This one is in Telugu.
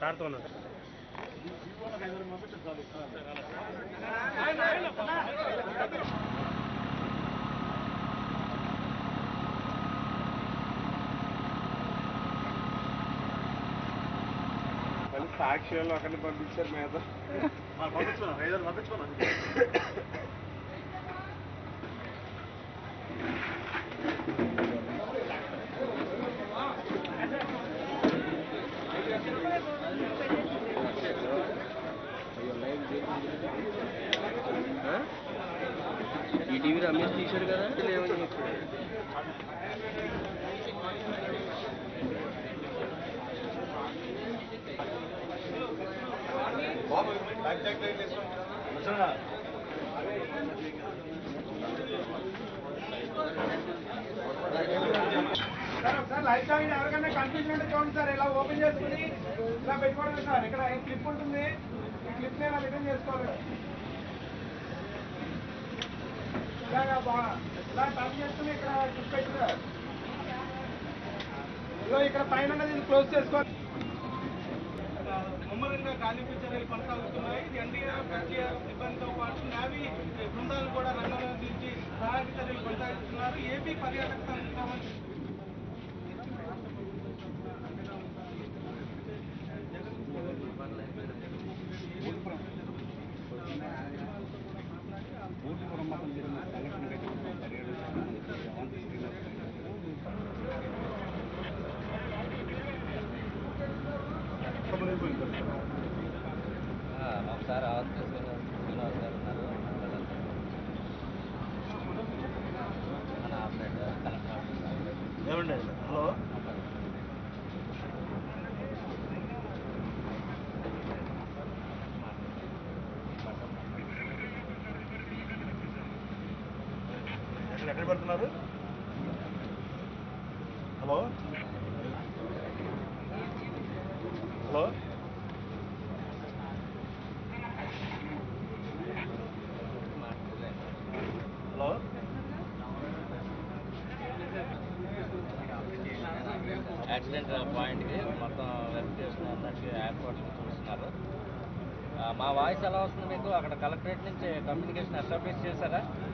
సార్తో ఉన్నాను. సాక్షిలో ఒకరిని పంపించారు మీద పంపించుకున్నాను. ఈటీవీ రమేష్ తీశాడు కదా, లేవని చెప్పాడు. సార్ లైవ్ జాయిన్ ఎవరికైనా కన్ఫ్యూజన్ ఉంటే చూడండి సార్, ఇలా ఓపెన్ చేసుకుని ఇలా పెట్టుకోవడం సార్. ఇక్కడ క్లిప్ ఉంటుంది, ఈ క్లిప్ ని ఇలా రిటర్న్ చేసుకోవాలి. ఇలా టచ్ చేసుకుని ఇక్కడ క్లిప్ పెట్టి సార్ ఇక్కడ పైన క్లోజ్ చేసుకోవాలి. ముమ్మరంగా గాలింపు చర్యలు కొనసాగుతున్నాయి. ఎన్డీఆర్ఎఫ్ సిబ్బందితో పాటు నేవీ బృందాలు కూడా రంగంలో దించి సహాయక చర్యలు కొనసాగిస్తున్నారు. ఏపీ పర్యాటక సంస్థ ఒకసారి శ్రీనివాస్ గారు ఉన్నారు, మన ఆపరేటర్ కలెక్టర్ ఏమండి. హలో ఎక్కడ పెడుతున్నారు? హలో హలో హలో యాక్సిడెంట్ పాయింట్కి మొత్తం వెరిఫికేషన్ అన్నట్టు ఎయిర్పోర్ట్ చూస్తున్నారు. మా వాయిస్ ఎలా వస్తుంది మీకు? అక్కడ కలెక్టరేట్ నుంచి కమ్యూనికేషన్ ఎస్టాబ్లిష్ చేశారా?